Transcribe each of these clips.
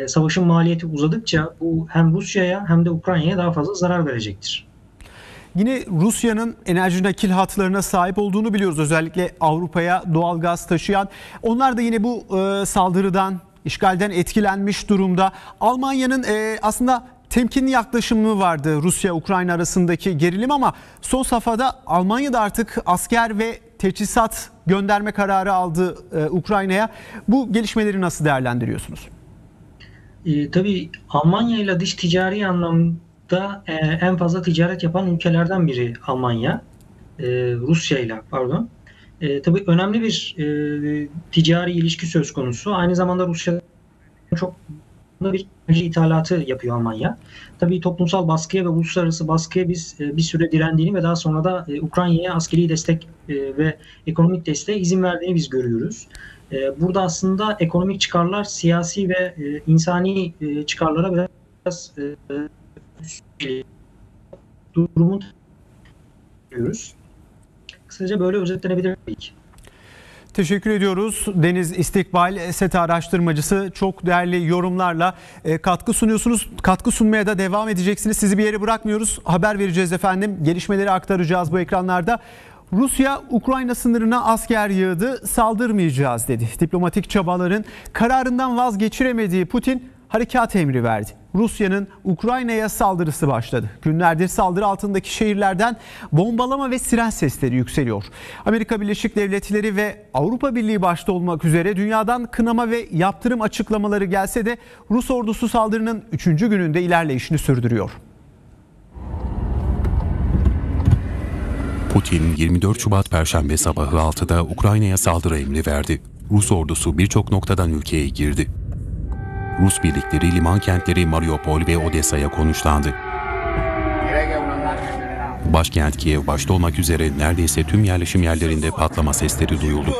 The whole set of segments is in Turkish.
savaşın maliyeti uzadıkça bu hem Rusya'ya hem de Ukrayna'ya daha fazla zarar verecektir. Yine Rusya'nın enerji nakil hatlarına sahip olduğunu biliyoruz. Özellikle Avrupa'ya doğal gaz taşıyan. Onlar da yine bu saldırıdan, işgalden etkilenmiş durumda. Almanya'nın aslında temkinli yaklaşımı vardı Rusya-Ukrayna arasındaki gerilim, ama son safhada Almanya da artık asker ve teçhizat gönderme kararı aldı Ukrayna'ya. Bu gelişmeleri nasıl değerlendiriyorsunuz? Tabii Almanya ile dış ticari anlamda en fazla ticaret yapan ülkelerden biri Almanya. Rusya ile pardon. Tabii önemli bir ticari ilişki söz konusu. Aynı zamanda Rusya çok bir enerji ithalatı yapıyor Almanya. Tabii toplumsal baskıya ve uluslararası baskıya biz bir süre direndiğini ve daha sonra da Ukrayna'ya askeri destek ve ekonomik desteğe izin verdiğini biz görüyoruz. Burada aslında ekonomik çıkarlar siyasi ve insani çıkarlara biraz durumu görüyoruz. Kısaca böyle özetlenebilir belki. Teşekkür ediyoruz. Deniz İstikbal, SETA araştırmacısı, çok değerli yorumlarla katkı sunuyorsunuz. Katkı sunmaya da devam edeceksiniz. Sizi bir yere bırakmıyoruz. Haber vereceğiz efendim. Gelişmeleri aktaracağız bu ekranlarda. Rusya Ukrayna sınırına asker yığdı, saldırmayacağız dedi. Diplomatik çabaların kararından vazgeçiremediği Putin harekat emri verdi. Rusya'nın Ukrayna'ya saldırısı başladı. Günlerdir saldırı altındaki şehirlerden bombalama ve siren sesleri yükseliyor. Amerika Birleşik Devletleri ve Avrupa Birliği başta olmak üzere dünyadan kınama ve yaptırım açıklamaları gelse de Rus ordusu saldırının 3. gününde ilerleyişini sürdürüyor. Putin 24 Şubat Perşembe sabahı 6'da Ukrayna'ya saldırı emri verdi. Rus ordusu birçok noktadan ülkeye girdi. Rus birlikleri liman kentleri Mariupol ve Odessa'ya konuşlandı. Başkent Kiev başta olmak üzere neredeyse tüm yerleşim yerlerinde patlama sesleri duyuldu.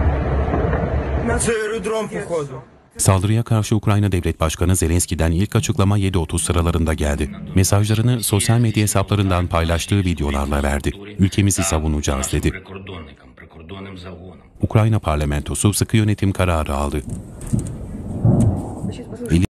Saldırıya karşı Ukrayna Devlet Başkanı Zelenski'den ilk açıklama 7:30 sıralarında geldi. Mesajlarını sosyal medya hesaplarından paylaştığı videolarla verdi. Ülkemizi savunacağız dedi. Ukrayna parlamentosu sıkı yönetim kararı aldı.